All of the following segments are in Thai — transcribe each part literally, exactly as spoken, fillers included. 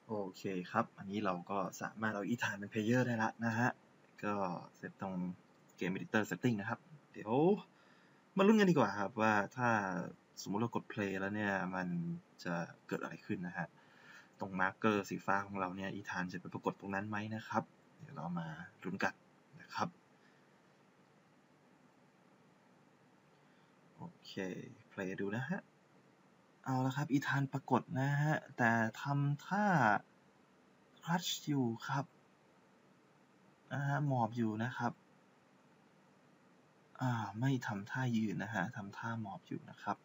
โอเคครับอันนี้เราก็สามารถเอาอีธานเป็นเพลเยอร์ได้ละนะฮะก็เซตตรงเกม Editor Setting นะครับเดี๋ยวมาลุ้นกันดีกว่าครับว่าถ้าสมมุติเรากด play แล้วเนี่ยมันจะเกิดอะไรขึ้นนะฮะตรงมาร์กเกอร์สีฟ้าของเราเนี่ยอีธานจะไปปรากฏตรงนั้นไหมนะครับเดี๋ยวเรามาลุ้นกันนะครับโอเค play ดูนะฮะเอาละครับอีธานปรากฏนะฮะแต่ทำท่าคลัชอยู่ครับอ่าหมอบอยู่นะครับอ่าไม่ทำท่ายืนนะฮะทำท่าหมอบอยู่นะครับ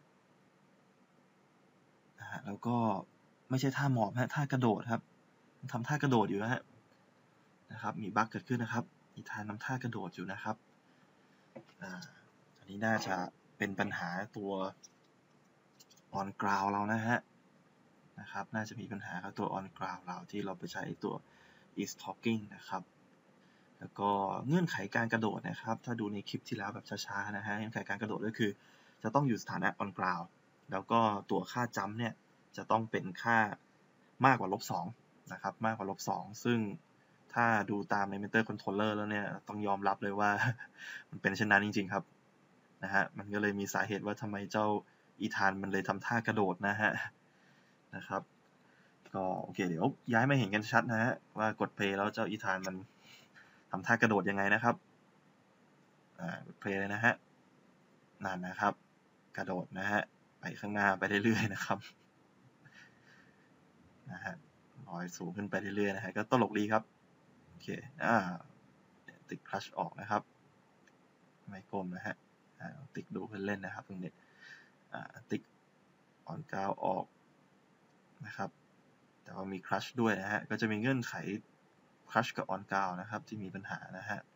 นะฮะแล้วก็ไม่ใช่ท่าหมอบฮะท่ากระโดดครับทำท่ากระโดดอยู่นะฮะนะครับมีบั๊กเกิดขึ้นนะครับอีธานทำท่ากระโดดอยู่นะครับอ่าอันนี้น่าจะเป็นปัญหาตัว on ground เรานะฮะนะครับน่าจะมีปัญหากับตัว on ground เราที่เราไปใช้ตัว is talking นะครับแล้วก็เงื่อนไขการกระโดดนะครับถ้าดูในคลิปที่แล้วแบบช้าๆนะฮะเงื่อนไขการกระโดดก็คือจะต้องอยู่สถานะ on ground แล้วก็ตัวค่าจัมป์เนี่ยจะต้องเป็นค่ามากกว่าลบสองนะครับมากกว่าลบสองซึ่งถ้าดูตาม Elementor Controller แล้วเนี่ยต้องยอมรับเลยว่า มันเป็นเช่นนั้นจริงๆครับนะฮะมันก็เลยมีสาเหตุว่าทำไมเจ้าอีธานมันเลยทำท่ากระโดดนะฮะนะครับก็โอเคเดี๋ยวย้ายมาเห็นกันชัดนะฮะว่ากด play แล้วเจ้าอีธานมันทำท่ากระโดดยังไงนะครับอ่ากด play เลยนะฮะนั่นนะครับกระโดดนะฮะไปข้างหน้าไปเรื่อยๆนะครับนะฮะลอยสูงขึ้นไปเรื่อยๆนะฮะก็ตลกดีครับโอเคอ่าติดคลัชออกนะครับไม่กลมนะฮะติ๊กดูเพื่อนเล่นนะครับตรงนี้ติ๊กออนกราวออกนะครับแต่ว่ามีคลัชด้วยนะฮะก็จะมีเงื่อนไขคลัชกับออนกราวนะครับที่มีปัญหานะฮะ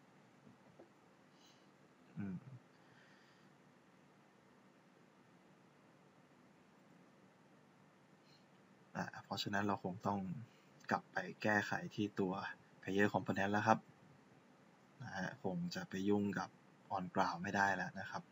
เพราะฉะนั้นเราคงต้องกลับไปแก้ไขที่ตัว Player Component แล้วครับนะฮะคงจะไปยุ่งกับ On Ground ไม่ได้แล้วนะครับ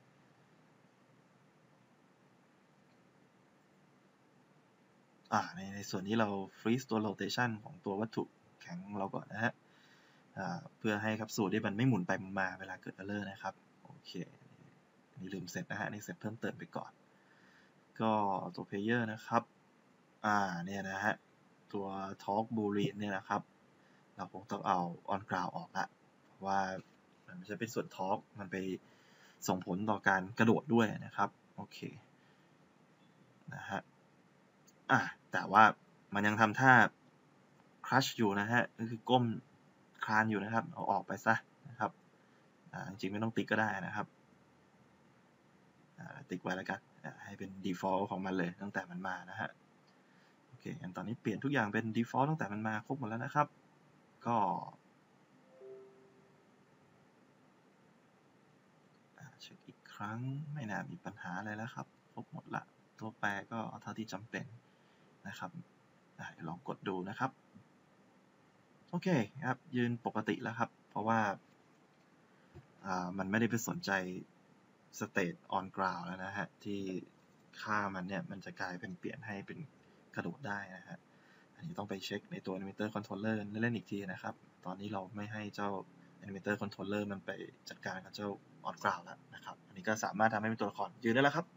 อ่าในในส่วนนี้เรา freeze ตัว rotation ของตัววัตถุแข็งของเราก่อนนะฮะเพื่อให้ครับสูตรที่มันไม่หมุนไปหมุนมาเวลาเกิด error นะครับโอเคอันนี้ลืมเสร็จนะฮะนี่เสร็จเพิ่มเติมไปก่อนก็ตัว Player นะครับอ่าเนี่ยนะฮะตัว Torque Boolean เนี่ยนะครับเราคงต้องเอา on ground ออกละว่ามันไม่ใช่เป็นส่วน Torque มันไปส่งผลต่อการกระโดดด้วยนะครับโอเคนะฮะอ่ะแต่ว่ามันยังทำท่า crush อยู่นะฮะก็คือก้มคลานอยู่นะครับเอาออกไปซะนะครับอ่าจริงๆไม่ต้องติ๊กก็ได้นะครับอ่าติ๊กไว้แล้วกันให้เป็น default ของมันเลยตั้งแต่มันมานะฮะโอเคงั้นตอนนี้เปลี่ยนทุกอย่างเป็น default ตั้งแต่มันมาครบหมดแล้วนะครับก็เช็คอีกครั้งไม่น่ามีปัญหาอะไรแล้วครับครบหมดละตัวแปรก็เอาเท่าที่จำเป็นนะครับเดี๋ยวลองกดดูนะครับโอเคครับยืนปกติแล้วครับเพราะว่ามันไม่ได้ไปสนใจ state on ground แล้วนะฮะที่ค่ามันเนี่ยมันจะกลายเป็นเปลี่ยนให้เป็นกระโดดได้นะฮะอันนี้ต้องไปเช็คในตัว Elementor Controller เล่นๆอีกทีนะครับตอนนี้เราไม่ให้เจ้า Elementor Controller มันไปจัดการกับเจ้า on ground แล้วนะครับอันนี้ก็สามารถทำให้เป็นตัวละครยืนได้แล้วครับ